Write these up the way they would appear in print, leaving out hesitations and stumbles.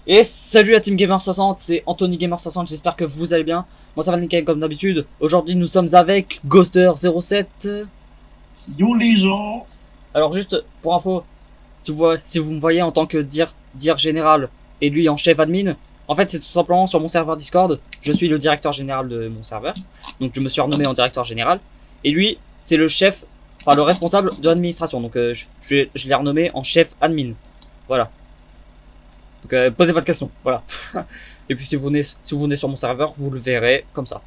Et salut la team Gamer60, c'est Anthony Gamer60, j'espère que vous allez bien. Moi ça va nickel comme d'habitude. Aujourd'hui nous sommes avec Ghoster07. Yo les gens. Alors juste pour info, si vous me voyez en tant que dire général et lui en chef admin, en fait c'est tout simplement sur mon serveur Discord, je suis le directeur général de mon serveur. Donc je me suis renommé en directeur général. Et lui c'est le chef, enfin le responsable de l'administration. Donc je l'ai renommé en chef admin. Voilà. Donc posez pas de questions, voilà. Et puis si vous venez sur mon serveur, vous le verrez comme ça.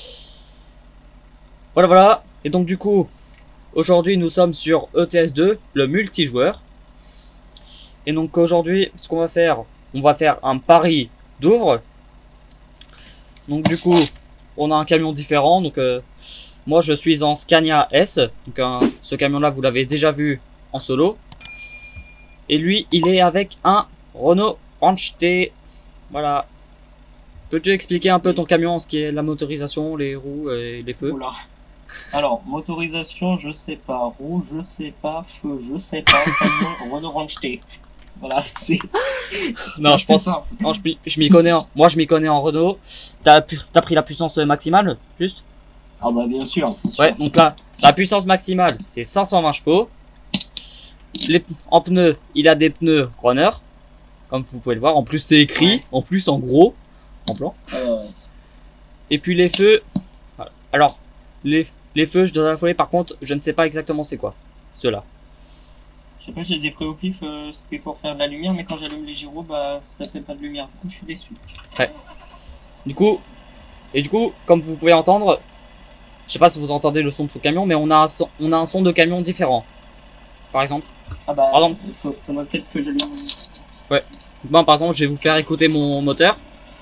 Voilà. Et donc du coup, aujourd'hui nous sommes sur ETS2, le multijoueur. Et donc aujourd'hui, ce qu'on va faire, on va faire un pari d'ouvre. Donc du coup, on a un camion différent. Donc moi je suis en Scania S. Donc ce camion là, vous l'avez déjà vu en solo. Et lui, il est avec un Renault Ranch T. Voilà. Peux-tu expliquer un peu ton camion, ce qui est la motorisation, les roues et les feux? Oula. Alors, motorisation, je sais pas. Roue, je sais pas. Feu, je sais pas. Camion, Renault Ranch T. Voilà, c'est... Non, je pense... Non, je m'y connais. Moi, je m'y connais en Renault. T'as pris la puissance maximale, juste? Ah bah bien sûr. Ouais, donc là, la puissance maximale, c'est 520 chevaux. En pneus, il a des pneus runner. Comme vous pouvez le voir. En plus, c'est écrit. Ouais. En plus, en gros. En blanc. Et puis les feux. Voilà. Alors, les feux, je dois avouer, par contre, je ne sais pas exactement c'est quoi. Ceux-là. Je sais pas, je les ai pris au pif. C'était pour faire de la lumière, mais quand j'allume les gyros, bah ça fait pas de lumière. Du coup, je suis déçu. Ouais. Du coup, comme vous pouvez entendre, je sais pas si vous entendez le son de ce camion, mais on a un son de camion différent. Par exemple. Ah bah, par exemple, faudrait peut-être que j'allume. Ouais. Bon, par exemple, je vais vous faire écouter mon moteur.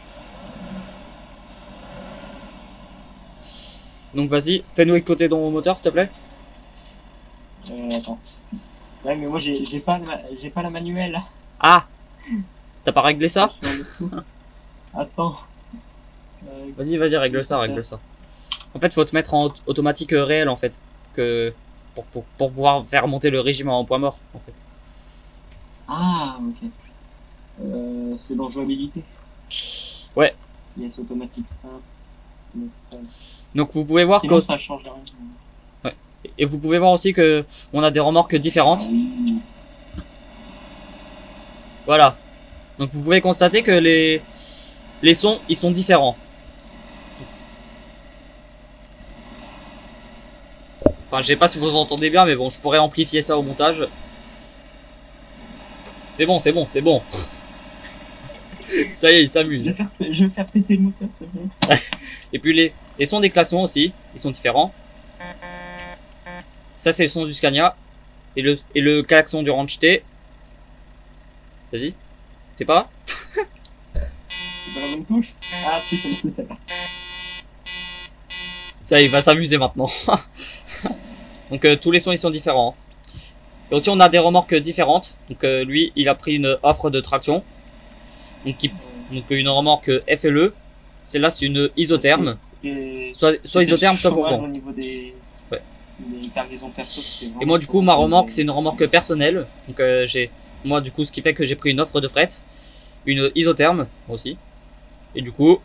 Donc vas-y, fais-nous écouter ton moteur, s'il te plaît. Attends. Ouais, mais moi j'ai pas la manuelle. Ah, t'as pas réglé ça? Attends. Vas-y, règle ça. En fait, faut te mettre en automatique réel, en fait, que pour pouvoir faire monter le régime en point mort, en fait. Ah, ok. C'est dans jouabilité. Ouais. Yes, automatique. Donc vous pouvez voir que ça change rien. Ouais. Et vous pouvez voir aussi que on a des remorques différentes. Oui. Voilà. Donc vous pouvez constater que les sons, ils sont différents. Enfin, je sais pas si vous entendez bien, mais bon, je pourrais amplifier ça au montage. C'est bon. Ça y est, il s'amuse. Je vais faire péter le moteur, c'est bon. Et puis les sons des klaxons aussi, ils sont différents. Ça c'est le son du Scania. Et le klaxon du Ranch T. Vas-y. C'est pas? C'est dans la bonne touche. Ah si, c'est celle-là. Ça il va s'amuser maintenant. Donc tous les sons ils sont différents. Et aussi on a des remorques différentes. Donc lui il a pris une offre de traction. Donc une remorque FLE. Celle-là c'est une isotherme. Soit isotherme, soit fourgon. Au niveau des cargaisons perso, et moi du coup ma remorque c'est une remorque personnelle. Donc moi du coup ce qui fait que j'ai pris une offre de fret. Une isotherme aussi. Et du coup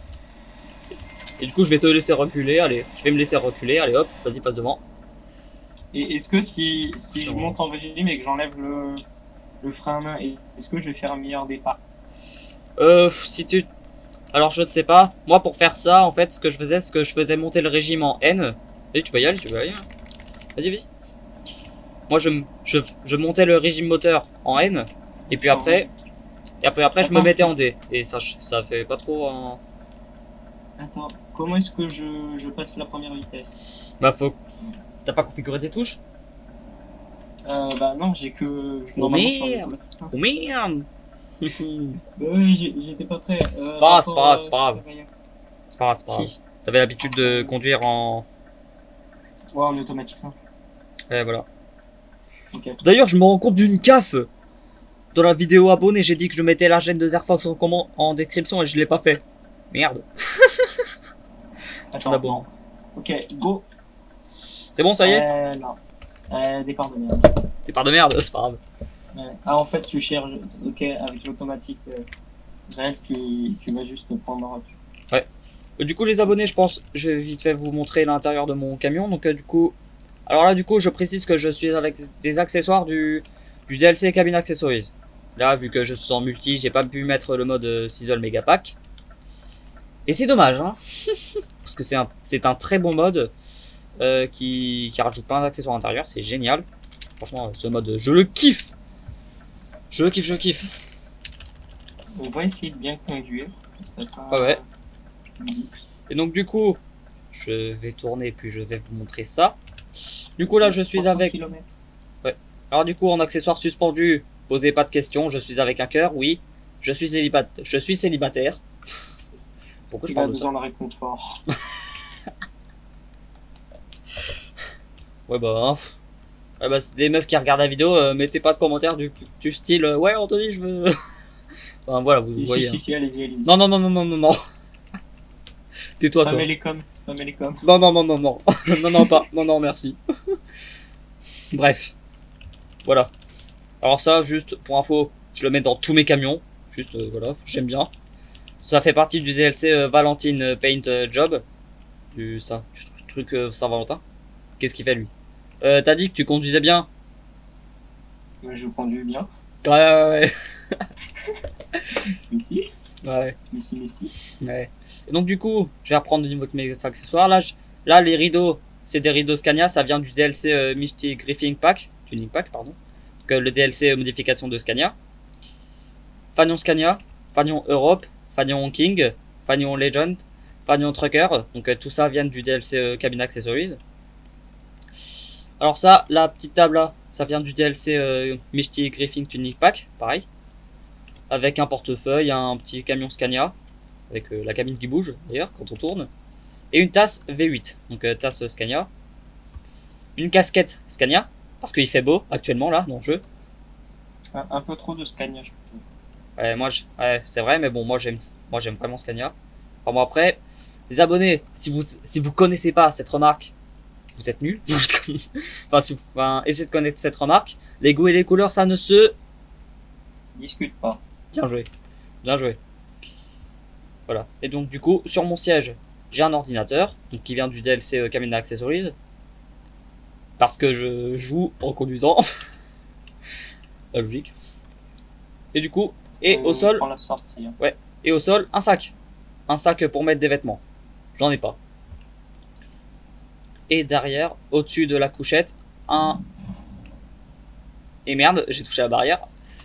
je vais te laisser reculer. Allez, je vais me laisser reculer. Allez hop, vas-y passe devant. Et est-ce que si je monte en régime et que j'enlève le frein à main, est-ce que je vais faire un meilleur départ? Si tu... Alors je ne sais pas. Moi pour faire ça en fait ce que je faisais c'est que je faisais monter le régime en N. Vas-y tu peux y aller. Vas-y. Moi je montais le régime moteur en N. Et puis après... je me mettais en D. Et ça fait pas trop un... Attends, comment est-ce que je passe la première vitesse? Bah faut... T'as pas configuré tes touches? Bah non, j'ai que... Oh merde! Oh merde! Oui, j'étais pas prêt. C'est pas grave. T'avais l'habitude de conduire en... Ouais, en automatique simple. Ouais, voilà. Okay. D'ailleurs, je me rends compte d'une CAF. Dans la vidéo abonnée, j'ai dit que je mettais la chaîne de Zerfox en description et je l'ai pas fait. Merde. Attends, bon. Ok, go. C'est bon, ça y est? Non. Départ de merde. Départ de merde, c'est pas grave. Ah, en fait, tu cherches. Ok, avec l'automatique. Bref, tu vas juste prendre un recul. Du coup, les abonnés, je pense, je vais vite fait vous montrer l'intérieur de mon camion. Donc, du coup, alors là, du coup, je précise que je suis avec des accessoires du DLC Cabin Accessories. Là, vu que je suis en multi, j'ai pas pu mettre le mode Sizzle Mega Pack. Et c'est dommage, hein, parce que c'est un très bon mode qui rajoute plein d'accessoires intérieurs. C'est génial. Franchement, ce mode, je le kiffe. Je le kiffe, je le kiffe. On va essayer de bien conduire. Ouais. Et donc du coup, je vais tourner puis je vais vous montrer ça. Du coup là je suis avec... km. Ouais. Alors du coup en accessoire suspendu, posez pas de questions, je suis avec un cœur, oui. Je suis célibataire. Pourquoi je parle de ça? besoin de réconfort. Ouais bah... Ouais, bah les meufs qui regardent la vidéo, mettez pas de commentaires du style ouais Anthony je veux... Enfin voilà, vous voyez. Si, allez-y, allez-y. Non, non, non, non, non, non, non. Tais-toi, toi. Pas les coms. Non, non, non, non, non. Non, non, pas. Non, non, merci. Bref. Voilà. Alors ça, juste pour info, je le mets dans tous mes camions. Juste, voilà, j'aime bien. Ça fait partie du DLC Valentine Paint Job. Du truc Saint-Valentin. Qu'est-ce qu'il fait, lui? T'as dit que tu conduisais bien? Mais je conduis bien. Ouais, ouais, Ici. ouais. Ici. Ouais. Et donc du coup, je vais reprendre au niveau de mes accessoires. Là, les rideaux, c'est des rideaux Scania. Ça vient du DLC Misty Griffin Pack, Tuning Pack, pardon. Donc, le DLC modification de Scania. Fanion Scania, Fanion Europe, Fanion King, Fanion Legend, Fanion Trucker. Donc tout ça vient du DLC Cabin Accessories. Alors ça, la petite table là, ça vient du DLC Misty Griffin Tuning Pack, pareil. Avec un portefeuille, un petit camion Scania. Avec la cabine qui bouge d'ailleurs quand on tourne. Et une tasse V8, donc tasse Scania. Une casquette Scania, parce qu'il fait beau actuellement là dans le jeu. Un peu trop de Scania, je trouve. Ouais, ouais, c'est vrai, mais bon, moi j'aime vraiment Scania. Enfin bon, après, les abonnés, si vous connaissez pas cette remarque, vous êtes nuls. Enfin, essayez de connaître cette remarque. Les goûts et les couleurs, ça ne se discute pas. Bien joué, bien joué. Voilà. Et donc du coup, sur mon siège, j'ai un ordinateur, donc qui vient du DLC Cabin Accessories, parce que je joue en conduisant. La logique. Et du coup, au sol, la sortie, hein. Ouais. Et au sol, un sac pour mettre des vêtements. J'en ai pas. Et derrière, au-dessus de la couchette, Et merde, j'ai touché la barrière.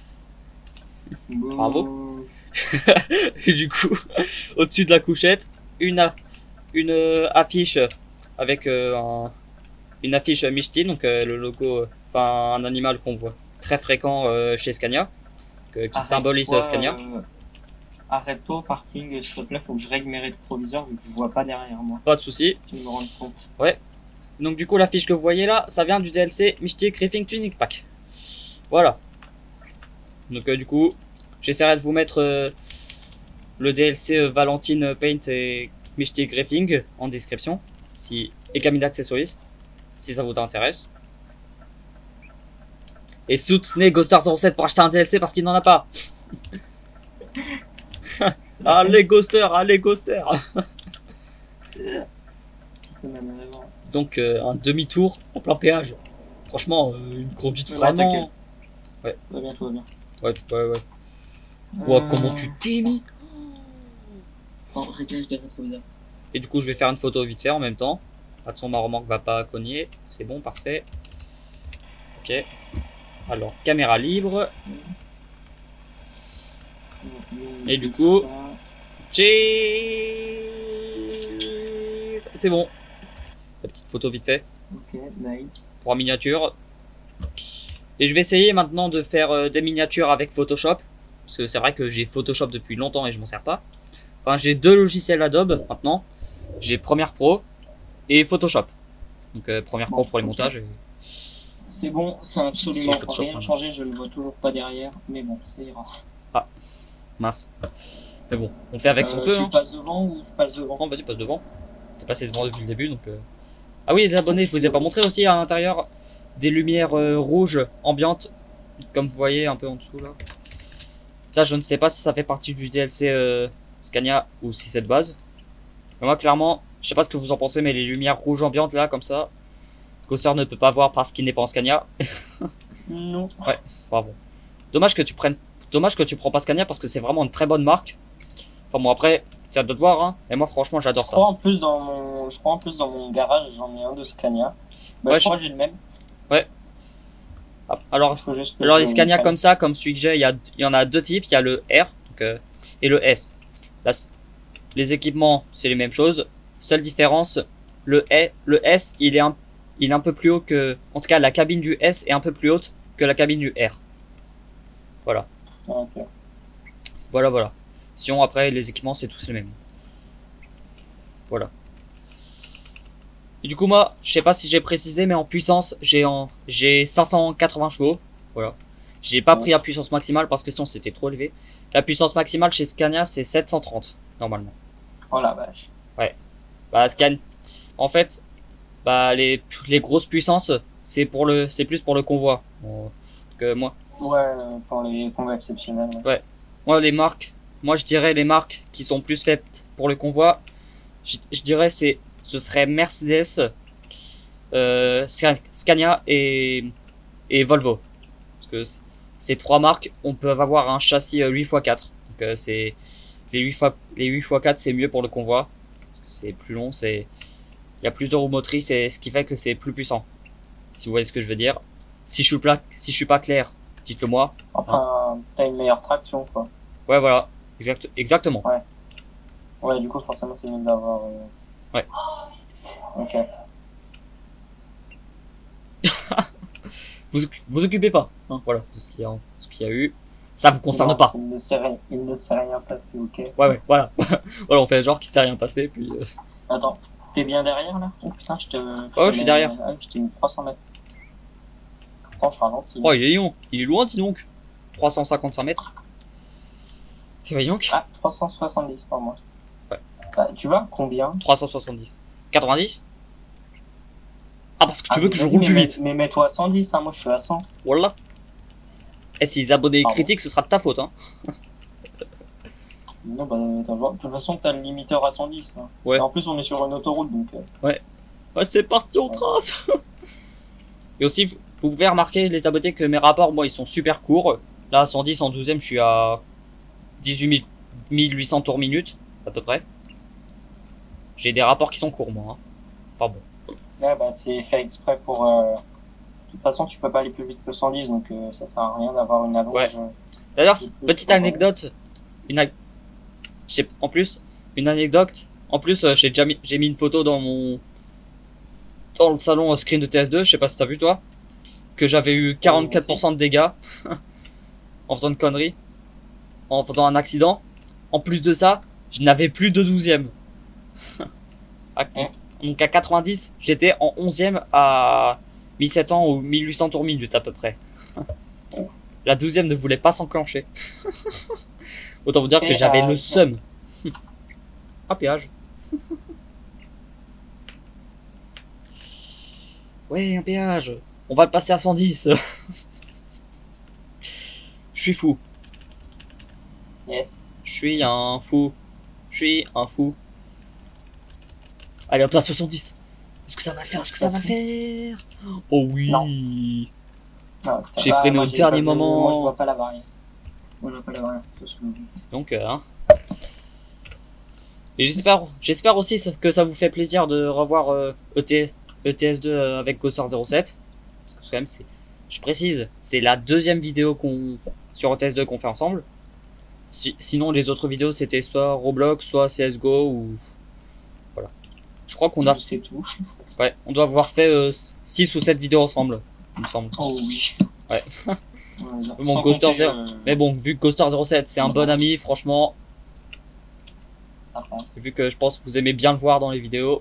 Bravo. Et du coup, au-dessus de la couchette, une affiche avec une affiche Michelin, donc le logo, enfin un animal qu'on voit très fréquent chez Scania, qui symbolise Scania. Arrête-toi au parking, s'il te plaît, faut que je règle mes rétroviseurs vu que je vois pas derrière moi. Pas de soucis. Tu me rends compte. Ouais. Donc du coup, l'affiche que vous voyez là, ça vient du DLC Misty Griffin Tuning Pack. Voilà. Donc du coup, j'essaierai de vous mettre le DLC Valentine Paint et Misty Griffin en description, et Cabin Accessories, si ça vous intéresse. Et soutenez Ghoster07 pour acheter un DLC parce qu'il n'en a pas. Allez Ghoster, allez Ghoster. Donc un demi-tour en plein péage. Franchement, une conduite vraiment... Ouais. Tout va bien, tout va bien. Ouais. Ouais, comment tu t'es mis? Réglage des rétroviseurs. Et du coup, je vais faire une photo vite fait en même temps. Attention, ma remorque va pas cogner. C'est bon, parfait. Ok. Alors, caméra libre. Et du coup, c'est bon. La petite photo vite fait. Ok, nice. Pour la miniature. Et je vais essayer maintenant de faire des miniatures avec Photoshop. Parce que c'est vrai que j'ai Photoshop depuis longtemps et je m'en sers pas. Enfin, j'ai deux logiciels Adobe maintenant. J'ai Premiere Pro et Photoshop. Donc Premiere Pro pour les montages. C'est bon, ça a absolument rien changé, je ne vois toujours pas derrière, mais bon, ça ira. Ah, mince. Mais bon, on fait avec ce qu'on peut. Tu passes devant ou je passe devant? Non, vas-y, passe devant. T'es passé devant depuis le début, donc... Ah oui, les abonnés, je vous ai pas montré aussi à l'intérieur des lumières rouges ambiantes, comme vous voyez un peu en dessous là. Ça, je ne sais pas si ça fait partie du DLC Scania ou si c'est de base. Mais moi, clairement, je sais pas ce que vous en pensez, mais les lumières rouges ambiantes là, comme ça, Ghoster ne peut pas voir parce qu'il n'est pas en Scania. Non. Ouais, bravo. Dommage que tu prennes, dommage que tu prends pas Scania parce que c'est vraiment une très bonne marque. Enfin bon, après, c'est à toi de voir, hein. Et moi, franchement, j'adore Je ça. crois en plus dans mon garage, j'en ai un de Scania. Bah, Ouais, je crois que j'ai le même. Ah, alors, Il faut juste que alors je les le Scania prenne. comme ça, comme celui que j'ai, il y en a deux types. Il y a le R donc, et le S. Là, les équipements, c'est les mêmes choses. Seule différence, le S, il est un peu plus haut que... En tout cas, la cabine du S est un peu plus haute que la cabine du R. Voilà. Ah, ok. Voilà, voilà. Sinon, après, les équipements, c'est tous les mêmes. Voilà. Et du coup, moi, je sais pas si j'ai précisé, mais en puissance, j'ai 580 chevaux. Voilà. J'ai pas pris la puissance maximale parce que sinon c'était trop élevé. La puissance maximale chez Scania, c'est 730, normalement. Oh la vache. Bah, en fait, bah, les grosses puissances, c'est plus pour le convoi. Bon, que Ouais, pour les combats exceptionnels. Ouais. moi, moi, je dirais les marques qui sont plus faites pour le convoi, je dirais ce serait Mercedes, Scania et Volvo. Parce que ces trois marques, on peut avoir un châssis 8x4. Donc, les 8x4, c'est mieux pour le convoi. C'est plus long, il y a plus de roues motrices, et ce qui fait que c'est plus puissant. Si vous voyez ce que je veux dire. Si je suis pas clair, dites-le moi. Enfin, t'as une meilleure traction, quoi. Ouais, voilà. Exactement. Ouais, du coup, forcément, c'est mieux d'avoir. Ouais. Ok. Vous occupez pas. Hein, voilà, ce qu'il y a eu. Ça vous concerne Non, pas. Il ne s'est rien passé, ok. Ouais, voilà. Voilà, on fait genre qu'il s'est rien passé, puis. Attends, t'es bien derrière là? Oh putain, Ouais, je suis derrière. Ah, je t'ai mis 300 mètres. Pourtant, je ralentis. Oh, il est loin, dis donc. 355 mètres. Et voyons donc. Ah, 370 pour moi. Ouais. Bah, tu vois, combien? 370. 90. Ah, parce que tu veux que je vas-y, roule plus vite. Mais mets-toi à 110, hein, moi je suis à 100. Voilà. Et si les abonnés Pardon. critiquent, ce sera de ta faute, hein. Non, bah, de toute façon, t'as le limiteur à 110. Là. Ouais. Et en plus, on est sur une autoroute, donc. Ouais, c'est parti, on trace. Et aussi, vous pouvez remarquer, les abonnés, que mes rapports, moi, ils sont super courts. Là, à 110, en 12ème, je suis à 18 800 tours minute, à peu près. J'ai des rapports qui sont courts, moi. Hein. Enfin bon. Ouais, bah, c'est fait exprès pour. De toute façon, tu peux pas aller plus vite que 110, donc ça sert à rien d'avoir une allonge. Ouais. D'ailleurs, petite anecdote. En plus, une anecdote. En plus, j'ai mis une photo dans le salon screen de TS2. Je sais pas si t'as vu, toi. Que j'avais eu 44% de dégâts. En faisant une connerie. En faisant un accident. En plus de ça, je n'avais plus de 12ème. Donc à 90, j'étais en 11ème à 1700 ou 1800 tours minute à peu près. La 12ème ne voulait pas s'enclencher. Autant vous dire que j'avais le seum. Ah, péage. Ouais, un péage. On va le passer à 110. Je suis fou. Yes. Je suis un fou. Je suis un fou. Allez, hop là, 70. Est-ce que ça va le faire? Est-ce que ça va le faire? Oh oui. J'ai freiné au dernier moment. Moi, je vois pas la variante. Moi, je vois pas la variante. Donc, hein. Et j'espère aussi que ça vous fait plaisir de revoir ETS2 avec Ghoster 07. Parce que quand même, je précise, c'est la deuxième vidéo sur ETS2 qu'on fait ensemble. Sinon, les autres vidéos, c'était soit Roblox, soit CSGO ou... Voilà. Je crois qu'on a... C'est tout. Ouais, on doit avoir fait 6 ou 7 vidéos ensemble, il me semble. Oh oui. Ouais. Bon, Ghoster Mais bon, vu que Ghoster 07, c'est un bon ami, franchement... Vu que je pense que vous aimez bien le voir dans les vidéos.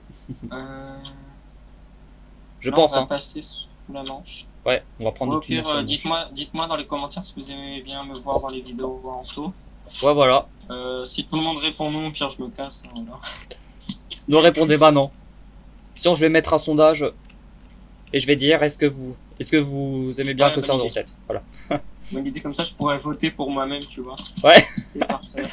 Je pense, on va hein. passer sous la manche. Ouais, on va prendre Au pire, dites-moi dans les commentaires si vous aimez bien me voir dans les vidéos en saut. Ouais, voilà. Si tout le monde répond non, au pire je me casse. Hein, voilà. Ne répondez pas non. Sinon, je vais mettre un sondage et je vais dire est-ce que vous aimez bien Ghoster 07. Voilà. Bonne idée, comme ça, je pourrais voter pour moi-même, tu vois. Ouais. C'est parfait.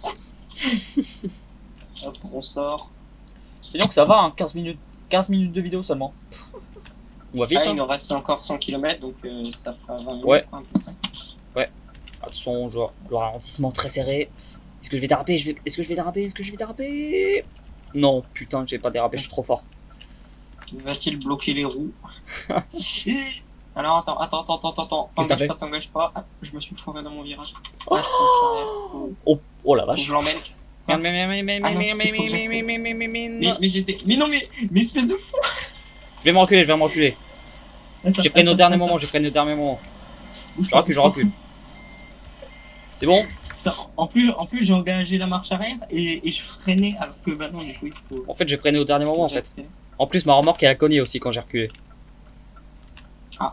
Hop, on sort. C'est donc ça va, hein, 15 minutes de vidéo seulement. On va vite, Ah, hein. il nous reste encore 100 km, donc ça fera 20 minutes. Ouais. À peu près. Attention, genre, le ralentissement très serré. Est-ce que je vais déraper? Est-ce que je vais déraper? Est-ce que je vais déraper? Non, putain, j'ai pas dérapé, je suis trop fort. Va-t-il bloquer les roues? Alors, attends. Qu'est-ce que t'as fait? T'engage pas. Ah, je me suis foiré dans mon virage. Oh, Ah, je peux oh, oh la faire. Faut que vache. je l'emmène. Merde, Mais j'étais. Mais non, mais espèce de fou! Je vais me reculer. J'ai freiné au dernier moment, Je recule. C'est bon? En plus, j'ai engagé la marche arrière et je freinais alors que bah non, du coup, il faut. En fait, j'ai freiné au dernier moment, en fait. En plus, ma remorque, elle a cogné aussi quand j'ai reculé. Ah.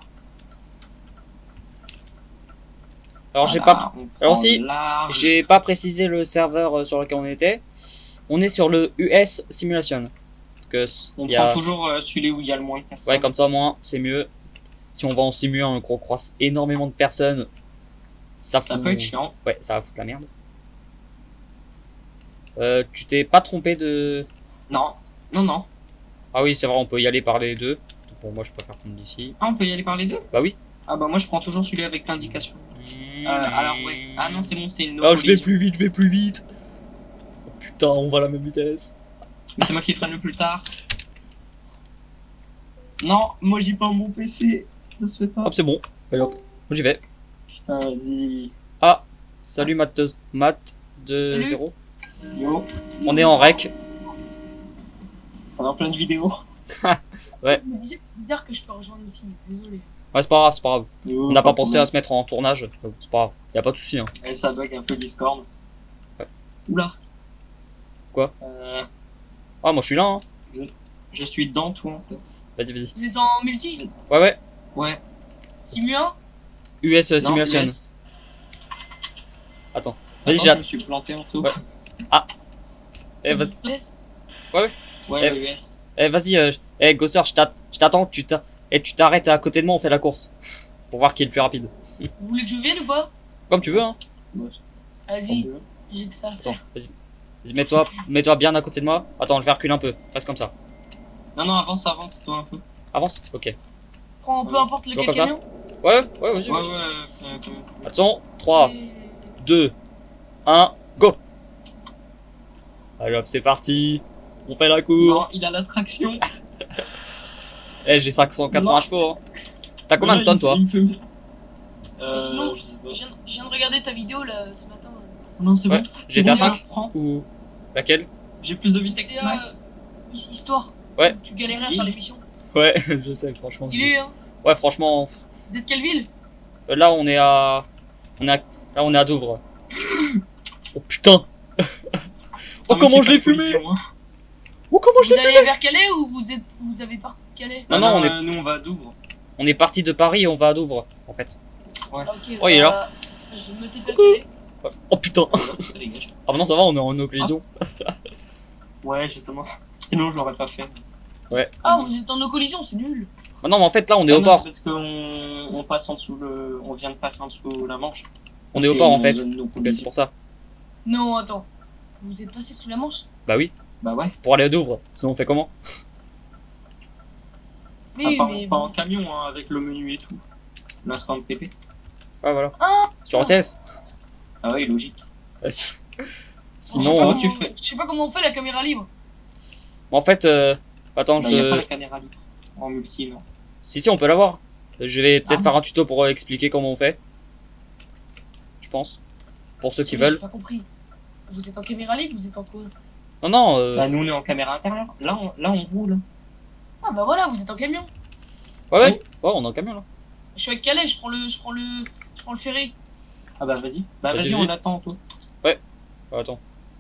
Alors, j'ai pas précisé le serveur sur lequel on était. On est sur le US Simulation. On prend toujours celui où il y a le moins de personnes. Ouais, comme ça, au moins, c'est mieux. Si on va en simu, on croise énormément de personnes. Ça peut être chiant. Ouais, ça va foutre la merde. Tu t'es pas trompé de... Non. Ah oui, c'est vrai, on peut y aller par les deux. Bon, moi, je préfère prendre d'ici. Ah, on peut y aller par les deux? Bah oui. Ah bah moi, je prends toujours celui avec l'indication. Alors, ouais. Ah non, c'est bon, c'est une... Ah, je vais plus vite. Oh, putain, on va à la même vitesse. Mais c'est moi qui freine le plus tard. Non, moi j'ai pas mon PC. Ça se fait pas. Hop, c'est bon. Allez hop, moi j'y vais. Putain, vas-y. Ah, salut Matt de 0. Yo. On est en rec. On est en plein de vidéos. Ouais. Dire que je peux rejoindre ici, désolé. Ouais, c'est pas grave. Yo, On n'a pas pensé à se mettre en tournage. C'est pas grave, y a pas de souci. Hein. Et ça bug un peu Discord. Ouais. Oula. Quoi? Ah, moi je suis là. Hein. Je suis dans tout en fait. Vas-y. Vous êtes en multi? Ouais. Ouais. Simu 1? US Simulation. Non, US. Attends. Vas-y, Je me suis planté en tout. Ouais. Ah. Eh, vas-y. Ouais, Eh, US. vas-y, Gosser, je t'attends. Tu t'arrêtes à côté de moi, on fait la course. Pour voir qui est le plus rapide. Vous voulez que je vienne ou pas? Comme tu veux, hein. Vas-y, j'ai que ça à Attends, faire. vas-y, mets-toi bien à côté de moi. Attends, je vais reculer un peu. Reste comme ça. Non, avance toi un peu. Avance? Ok. Prends peu importe lequel comme ça. camion. Ouais, vas-y. Ouais. Attention, 3, Et- 2, 1, go! Allez hop, c'est parti. On fait la Non, course. il a la traction. J'ai 580 Non. chevaux. Hein. T'as combien de tonnes, toi? Sinon, sinon, je viens de regarder ta vidéo là ce matin. non, c'est Ouais. bon. J'étais à C'est bon, 5 prends. ou laquelle? J'ai plus de vitesse C'était max. histoire. Ouais. Tu galérais à faire l'émission. Ouais, je sais, franchement. Dis-le, hein. Ouais, franchement. Vous êtes quelle ville? Là, on est à Douvres. Oh putain! Oh, comment je l'ai fumé! Oh, comment je Vous l'ai fumé! allez vers Calais ou vous avez parti de Calais? Non, Nous on va à Douvres. on est parti de Paris et on va à Douvres, en fait. Ok, Oh, il est là. Je me tais vers Calais. Oh putain! Ça dégage. Ah bah non, ça va, on est en occlusion. Ouais, justement. Sinon, je l'aurais pas fait. Ah, vous êtes en collision, c'est nul. Ah non, mais en fait, là, on est au Non, port. Parce qu'on passe en dessous on vient de passer en dessous la Manche. On est au port, en fait. Nos Ok, collisions. c'est pour ça. Non, attends. Vous êtes passé sous la Manche? Bah oui, Bah ouais. pour aller à Douvres. Sinon, on fait comment? Oui, pas, mais. pas en camion, hein, avec le menu et tout. L'instant de TP. Ouais, voilà. Ah, Sur OTS. Ah ouais, logique. Sinon, Comment tu fais? Je sais pas comment on fait la caméra libre. en fait, attends, Bah, y a pas la caméra libre. En multi, non. Si, on peut l'avoir. Je vais peut-être Ah. faire un tuto pour expliquer comment on fait. Je pense. Pour ceux qui veulent. J'ai pas compris. Vous êtes en caméra libre, vous êtes en quoi? Non, Bah, nous on est en caméra intérieure. Là, on roule. Ah bah voilà, vous êtes en camion. ouais, on est en camion là. Je suis avec Calais, je prends le ferry. Ah bah vas-y. Bah Vas-y, vas-y, vas-y. on attend, toi. Attends.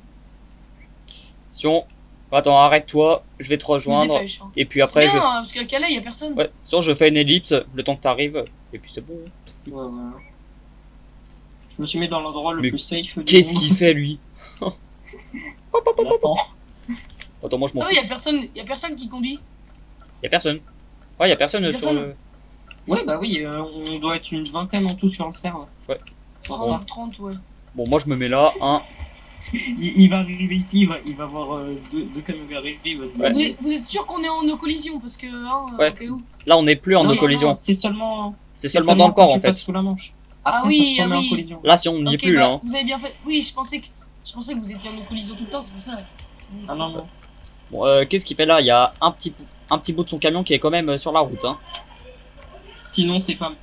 Attends, arrête-toi, je vais te Je me rejoindre. dépêche, hein. Et puis après, C'est bien, hein, parce qu'à Calais, y a personne. Ouais, sinon je fais une ellipse, le temps que t'arrives, et puis c'est bon. Ouais. Je me suis mis dans l'endroit le Mais plus safe du Qu'est-ce monde. qu'il fait lui? Attends. Attends, moi je m'en Ah fous. oui, y a personne qui conduit. Y'a personne. Ouais, y'a personne Y a sur personne. le. Ouais, bah oui, on doit être une vingtaine en tout sur le serveur. Ouais. 30, ouais. Bon, moi je me mets là, hein. Il va arriver ici, il va voir deux camions qui arrivent, il va se Ouais. Vous êtes sûr qu'on est en collision parce que hein, Ouais. au cas où. Là on n'est plus en Non, no non, collision. non, c'est seulement Dans le corps quand en tu fait. passes sous la manche. Ah Après, oui, ça se remet ah en oui. collision. Là si on n'y est Ok, plus bah, là. Hein. vous avez bien fait. Oui, je pensais que vous étiez en collision tout le temps, c'est pour ça. Ah non, non. Bon, qu'est-ce qu'il fait là? Il y a un petit bout de son camion qui est quand même sur la route. Hein. Sinon, c'est pas.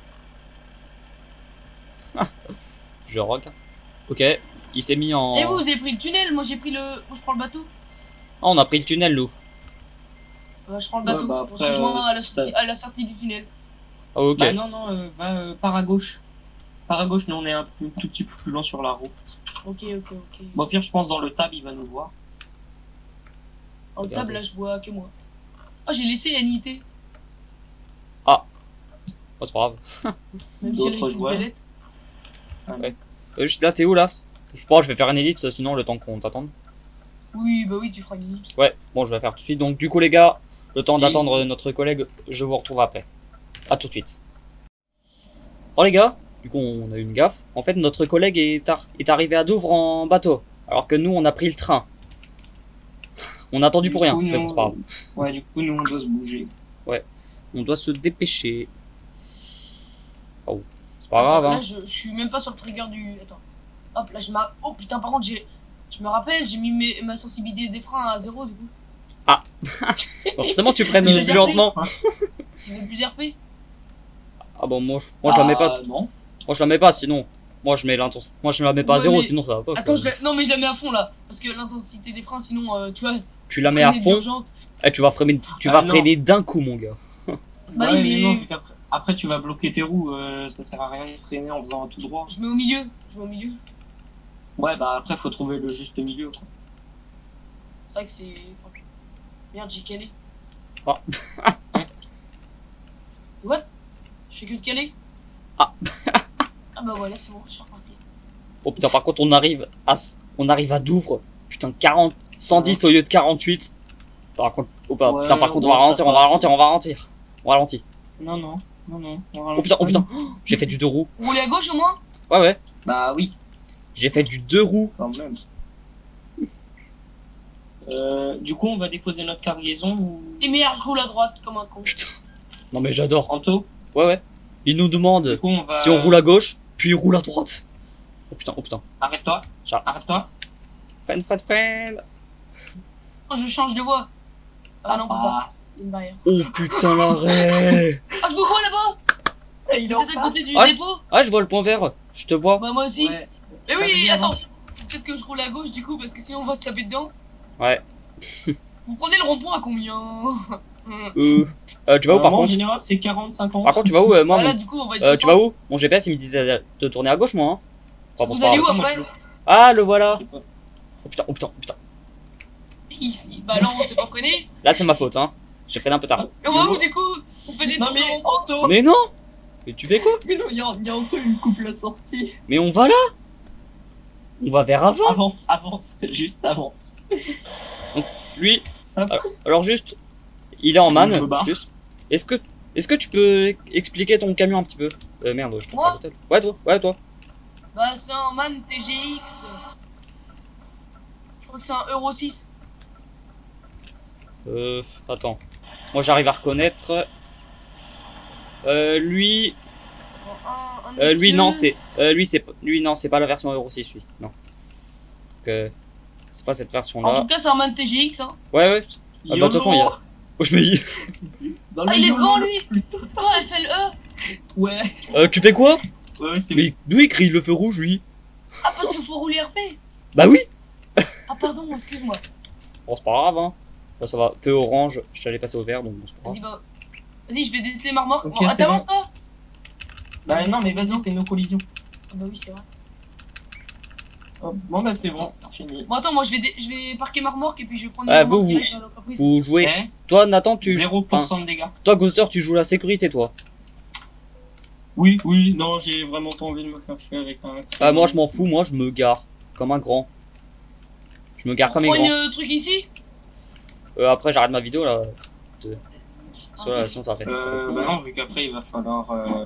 Je regarde. Ok, il s'est mis en... Et vous avez pris le tunnel, moi j'ai pris le. Moi je prends le bateau. Ah, on a pris le tunnel nous. Je prends le Ouais, bateau. bah, On après, se rejoint ça- à la sortie du tunnel. Ah ok. Bah non, non, va par à gauche. Par à gauche, nous on est un tout petit peu plus loin sur la route. Ok. Bon, au pire, je pense dans le tab, il va nous voir. En Regardez. table là je vois que moi. Oh j'ai laissé NIT. Oh, c'est pas grave. Même si elle D'autres a une joueurs. palette. Juste là, t'es où là? Je pense que je vais faire une ellipse sinon le temps qu'on t'attende. Oui, bah oui, tu feras une ellipse. Ouais, bon, je vais faire tout de suite. Donc, du coup, les gars, le temps Et- d'attendre notre collègue, je vous retrouve après. À tout de suite. Oh, les gars, du coup, on a eu une gaffe. En fait, notre collègue est arrivé à Douvres en bateau, alors que nous, on a pris le train. On a attendu pour rien, mais bon, c'est pas grave. Ouais, du coup, nous on doit se bouger. On doit se dépêcher. Oh, c'est pas grave, Là hein. je suis même pas sur le trigger du. Attends. Hop là je m'a. Oh putain, par contre je me rappelle, j'ai mis ma sensibilité des freins à 0 du coup. Bon, forcément, tu freines Il a plus lentement. Je mets plus RP. Ah bon, moi, je la mets pas. Non. Moi, je la mets pas, sinon. Moi, je la mets pas à Ouais, 0, mais- sinon ça va pas. Attends, quoi. non mais je la mets à fond là. Parce que l'intensité des freins, sinon tu vois. Tu la mets à freiner fond, d'urgence. et tu vas freiner, Ah, non. freiner d'un coup, mon gars. Bah Ouais, oui, mais- non, vu après tu vas bloquer tes roues, ça sert à rien de freiner en faisant tout droit. Je mets au milieu. Je mets au milieu. Ouais, bah après faut trouver le juste milieu. Quoi. C'est vrai que c'est. Merde, j'ai calé. Ah. What? Je fais que de caler? Ah. Ah bah voilà, c'est bon, je suis reparti. Oh putain, par contre, on arrive à Douvres. Putain, 110 au lieu de 48. Par contre, oh, bah, Ouais, putain, par contre, bon, on va ça ralentir. On ralentit. Non. Oh putain, j'ai fait du 2 roues. Vous roulez à gauche au moins? Ouais. Bah oui, J'ai fait du 2 roues. quand même. Du coup, on va déposer notre cargaison ou... Et merde, je roule à droite comme un con. Putain. Non, mais j'adore. Anto. Ouais. Il nous demande Du coup, on va... si on roule à gauche, puis il roule à droite. Oh putain. Arrête-toi. Ciao. Arrête-toi. Freine. Oh, je change de voie. Ah non, on peut pas. Il y a une barrière. Oh putain, l'arrêt. Ah, je vous vois là-bas! Il Vous êtes à côté du Ah, dépôt? Ah, je vois le point vert. Je te vois. Bah, moi aussi. Ouais. Mais Bah, oui, vas-y, attends. avance. Peut-être que je roule à gauche du coup, parce que sinon on va se taper dedans. Ouais. Vous prenez le rond-point à combien? Tu vas où par En contre? général, c'est 40-50. Par contre, tu vas où moi Ah là, mon- du coup, on va être. Tu vas où? Mon GPS il me disait de tourner à gauche, moi. Hein. Enfin, bon, Vous c'est pas allez où grave. Moi, après? je- Ah, le voilà. Oh putain. Bah non, on s'est pas freiné. Là, c'est ma faute, hein. J'ai freiné un peu tard. Et on va où du coup? On fait des Non tours mais de rond-point. Anto. Mais non. Mais tu fais quoi? Mais non, il y a Anto, il coupe la sortie. Mais on va là. On va vers avant. Avance, juste avance. Lui. Hop. Alors juste, il est en Je manne. me barre. Juste. Est-ce que tu peux expliquer ton camion un petit peu? Merde, je te Moi parle peut-être. Ouais, toi. Bah, c'est un MAN TGX. Je crois que c'est un Euro 6. Attends. Moi, j'arrive à reconnaître. Lui, lui non, c'est c'est pas la version Euro 6, lui. Non. Donc, c'est pas cette version En là. tout cas, c'est un MAN TGX. Hein. Ouais. Ah bah, de toute façon, il y a. Oh, je me dis. Dans Ah, le il est YOLO, devant lui. putain. Oh, FLE. Ouais. Tu fais quoi? Ouais, c'est Mais d'où il crie le feu rouge, lui? Ah, parce qu'il faut rouler RP. Bah oui. Ah, pardon, excuse-moi. Bon, c'est pas grave, hein. Bah, ça va. Feu orange, j'allais passer au vert, donc bon, c'est pas grave. Vas-y, bah. Vas-y, je vais dételer ma remorque. Ok, Bon, c'est t'avances pas? Bah non, mais vas-y, c'est nos collisions. Ah, bah oui, c'est vrai. Hop, bon bah c'est bon, fini. Bon, attends, moi je vais parquer ma remorque et puis je vais prendre Ah, une remorque vous- direct à l'entreprise. Vous jouez. Eh, Toi, Nathan, tu. 0% de dégâts. Toi, Ghoster, tu joues la sécurité, toi. Oui, non, j'ai vraiment pas envie de me faire chier avec un... Ah, moi, je m'en fous, moi, je me gare. Comme un grand. Je me gare On comme un prend grand. une truc ici? Après, j'arrête ma vidéo là. Sinon ça fait. Bah non, vu qu'après il va falloir.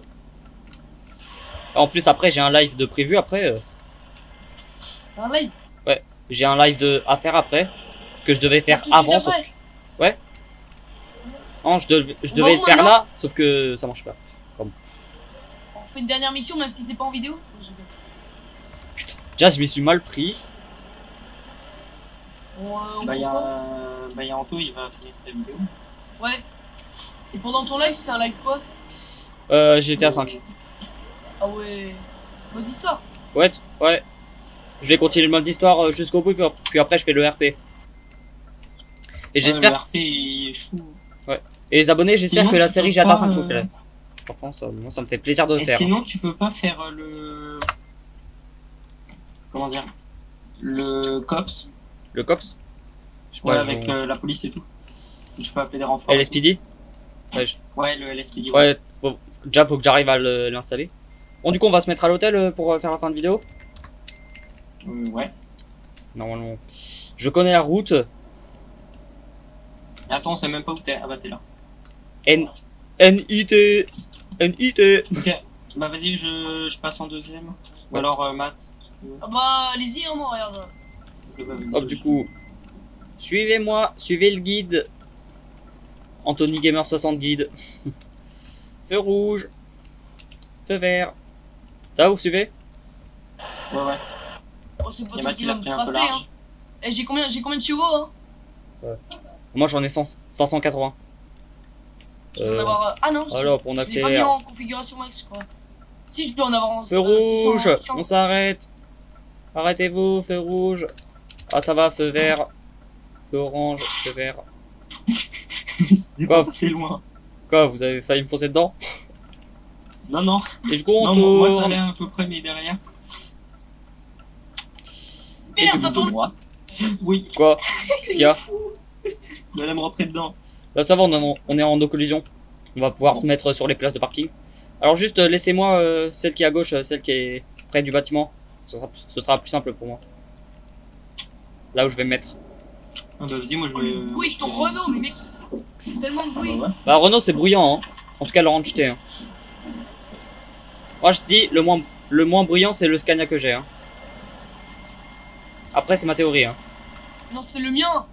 En plus après j'ai un live de prévu après. C'est un live. J'ai un live à faire après que je devais faire Tout de suite avant. Sauf... après. Non, je devais Bah, le au moins, faire non. là, sauf que ça marche pas. On fait une dernière mission, même si c'est pas en vidéo. Déjà je m'y suis mal pris. On Bah, comprend. y a Anto, il va finir sa vidéo. Ouais. Et pendant ton live, c'est un live quoi? J'étais à 5. Ah ouais. Mode histoire. Ouais, ouais. Je vais continuer le mode d'histoire jusqu'au bout, puis après je fais le RP. Et j'espère. Le RP il est chou. Et les abonnés, j'espère Sinon, que la tu série peux j'ai atteint pas, 5 coups. Franchement, moi ça me fait plaisir de le Et faire. sinon, tu peux pas faire le. Comment dire? Le COPS. Le COPS. Je sais Ouais, pas, avec la police et tout. Tu peux appeler des renforts. LSPD. Ouais, le LSPD. Ouais, déjà faut que j'arrive à l'installer. Bon, du coup, on va se mettre à l'hôtel pour faire la fin de vidéo. Ouais. Normalement. Je connais la route. Attends, on sait même pas où t'es. Ah bah t'es là. NIT. NIT. Ok. Bah vas-y, je passe en deuxième. Ou alors Matt. Ah bah, allez-y, hein, moi, regarde. Ok, bah, vas-y. Hop, du coup, suivez-moi, suivez le guide. Anthony Gamer 60 guide. Feu rouge. Feu vert. Ça va, vous suivez? Ouais. Oh, c'est pas Y'a toi Matt, qui il va a me pris un peu tracer, hein. large. Et j'ai combien de chevaux, hein? Moi j'en ai 580. Je dois en avoir. Ah non, Alors, on je l'ai pas mis accélère. en configuration max, je crois. Si, je dois en avoir en. Feu rouge, 600, 600. on s'arrête. Arrêtez-vous, feu rouge. Ah, ça va, feu vert. Feu orange, feu vert. Quoi? C'est loin. Quoi, vous avez failli me foncer dedans? Non. Et du coup, on Non, moi tourne. j'allais à peu près, mais derrière. Merde, ça tourne. Moi. Oui, Quoi? Qu'est-ce qu'il y a? il allait me rentrer dedans. Là, ça va, on est en no collision. On va pouvoir Bon. se mettre sur les places de parking. Alors, juste laissez-moi celle qui est à gauche, celle qui est près du bâtiment. Ce sera plus simple pour moi. Là où je vais me mettre. Ah bah vas-y, moi je Oh, vais. le bruit de ton Renault, mais mec. Tellement de Ah bruit. bah ouais. Bah, Renault, c'est bruyant, hein. En tout cas, le Range T. Hein. Moi, je dis, le moins bruyant, c'est le Scania que j'ai. Hein. Après, c'est ma théorie. Hein. Non, c'est le mien.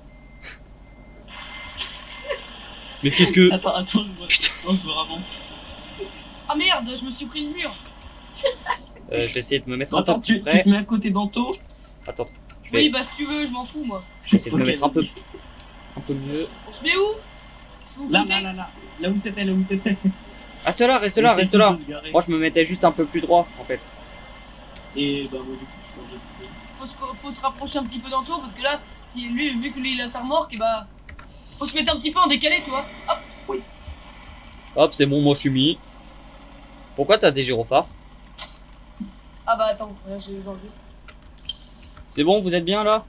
Mais qu'est-ce que. Attends, je vois. Putain. Non, je me ravance. Ah merde, je me suis pris le mur. Je vais essayer de me mettre un Attends, peu plus tu près. te mets à côté d'Anto. Attends, je vais, Oui, bah si tu veux, je m'en fous, moi. je vais essayer de me Ok, mettre un peu vas-y. mieux. On se met où? Si vous Là foutez. où t'étais. Reste là, reste là, reste là. Moi, je me mettais juste un peu plus droit, en fait. Et bah, moi, du coup, Faut se rapprocher un petit peu d'Anto parce que là, si lui, vu que lui il a sa remorque, et bah. Faut se mettre un petit peu en décalé, tu vois. Hop. Hop, c'est bon, moi je suis mis. Pourquoi t'as des gyrophares? Ah bah attends, je les enlever. C'est bon, vous êtes bien là?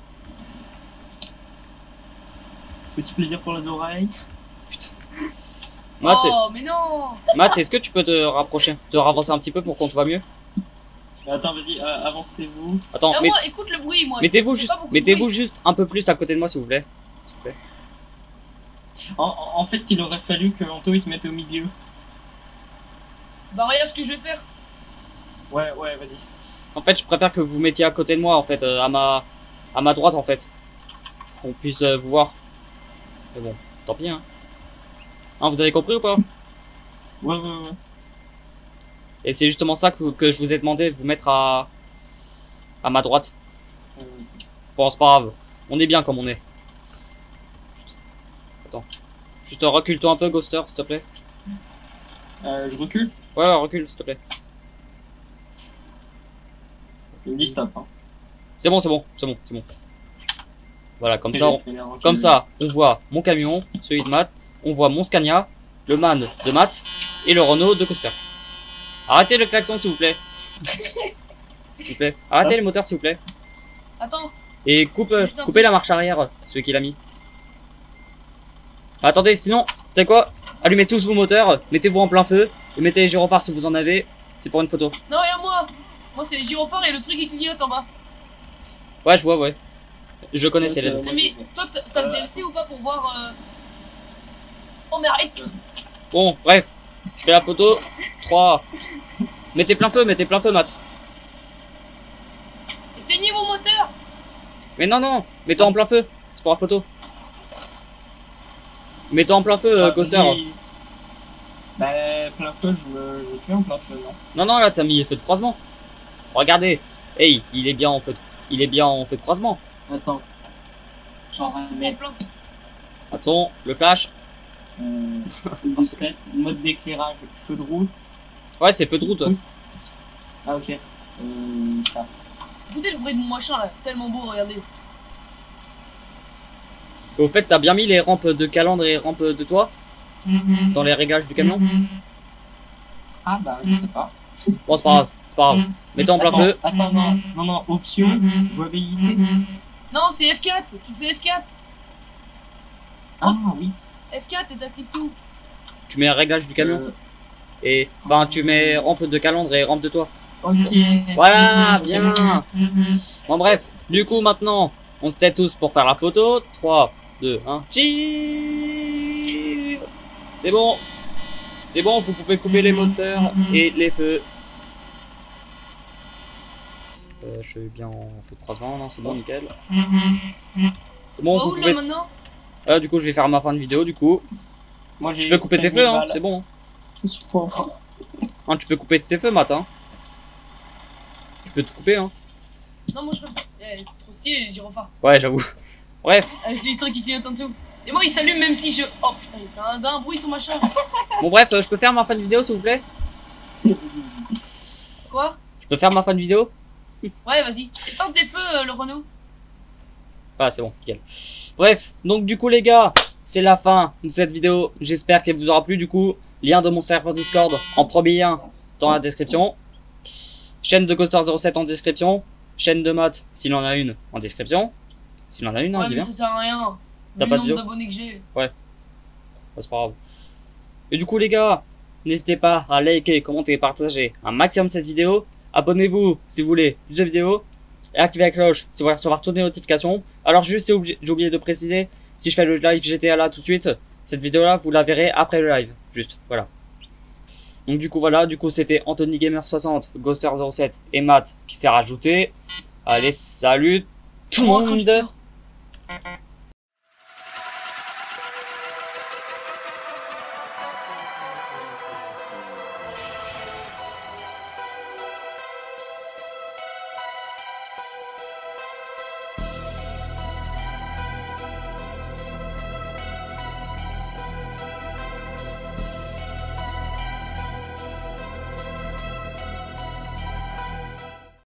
petit plaisir pour les oreilles. Matt, Oh, mais non. Matt, est-ce que tu peux te rapprocher, te ravancer un petit peu pour qu'on te voit mieux? Attends, vas-y, avancez-vous. Attends, Ah, moi, écoute le bruit, moi. mettez-vous C'est juste, pas beaucoup de mettez-vous bruit. juste un peu plus à côté de moi, s'il vous plaît. S'il vous plaît. En fait, il aurait fallu que Anto il se mette au milieu. Bah regarde ce que je vais faire. Ouais, vas-y. En fait, je préfère que vous mettiez à côté de moi, en fait, à ma droite, en fait, qu'on puisse vous voir. Mais bon, tant pis, hein. Hein, vous avez compris ou pas? Ouais. Et c'est justement ça que je vous ai demandé de vous mettre à ma droite. Bon, c'est pas grave. On est bien comme on est. Attends. Juste recule-toi un peu, Ghoster, s'il te plaît. Je recule. Ouais, recule, s'il te plaît. Je me dis stop. Hein. C'est bon. Voilà, comme ça, on voit mon camion, celui de Matt, on voit mon Scania, le man de Matt et le Renault de Coaster. Arrêtez le klaxon, s'il vous plaît. S'il vous plaît. Arrêtez les moteurs, s'il vous plaît. Attends. Et coupez la marche arrière, celui qui l'a mis. Attendez, sinon, tu sais quoi? Allumez tous vos moteurs, mettez-vous en plein feu, et mettez les gyrophares si vous en avez. C'est pour une photo. Non, regarde moi. Moi, c'est les gyrophares et le truc qui clignote en bas. Ouais, je vois, ouais. Je connais ces LED. Ouais, Mais toi, t'as le DLC ou pas pour voir Oh, mais arrête. Bon, bref. Je fais la photo. 3. Mettez plein feu, Matt. Éteignez vos moteurs. Mais non, non. Mets-toi en plein feu. C'est pour la photo. Mets-toi en plein feu, Coaster. Oui. Bah, plein feu, je fais en plein feu, non? Non, non, là, t'as mis feu de croisement. Regardez. Hey, il est bien en feu de croisement. Attends. Genre, En plein. Attention, le flash. Discrète, mode d'éclairage, feu de route. Ouais, c'est feu de route. Pouce. Ah, ok. Ça. Écoutez le bruit de mon machin là, tellement beau, regardez. Au fait, t'as bien mis les rampes de calandre et rampes de toit dans les réglages du camion. Ah, bah, je sais pas. Bon, c'est pas grave, c'est pas grave. Mettez en plein feu. Attends, non, option, jouabilité. Non, c'est F4, tu fais F4. Ah, oui. F4 et t'actives tout. Tu mets un réglage du camion. Et, enfin, tu mets rampe de calandre et rampe de toit. Ok. Voilà, bien. Bon, bref, du coup, maintenant, on se tait tous pour faire la photo. 3, 2, 1. Cheese. C'est bon. C'est bon, vous pouvez couper les moteurs et les feux. Je suis bien en feu de croisement, non, c'est bon, nickel. C'est bon, Oh, vous là pouvez... maintenant. Du coup, je vais faire ma fin de vidéo, du coup. Moi, Tu peux couper tes feux, hein, c'est bon. Hein, tu peux couper tes feux, Matt, hein. Tu peux tout couper, hein. Non, moi je peux. C'est trop stylé les gyrophares. Ouais, j'avoue. Bref, Avec les trucs qui clignotent en dessous. Et moi il s'allume même si je. Oh putain, il fait un bruit son machin. bon, bref, je peux faire ma fin de vidéo, s'il vous plaît. Quoi? Je peux faire ma fin de vidéo. Ouais, vas-y. Éteins tes feux, le Renault. Voilà, c'est bon, nickel. Bref, donc du coup, les gars, c'est la fin de cette vidéo. J'espère qu'elle vous aura plu, du coup. Lien de mon serveur Discord en premier lien dans la description. Chaîne de Coaster07 en description. Chaîne de Matt, s'il en a une, en description. S'il en a une, hein, Ouais, je dis mais bien. ça sert à rien. T'as Vu pas le de nombre vidéo d'abonnés que j'ai. C'est pas grave. Et du coup, les gars, n'hésitez pas à liker, commenter, partager un maximum cette vidéo. Abonnez-vous si vous voulez plus de vidéos. Et activez la cloche si vous voulez recevoir toutes les notifications. Alors juste, j'ai oublié de préciser, si je fais le live GTA là tout de suite, cette vidéo là, vous la verrez après le live. Juste, voilà. Donc du coup, voilà, du coup c'était Anthony Gamer 60, Ghoster07 et Matt qui s'est rajouté. Allez, salut tout le monde.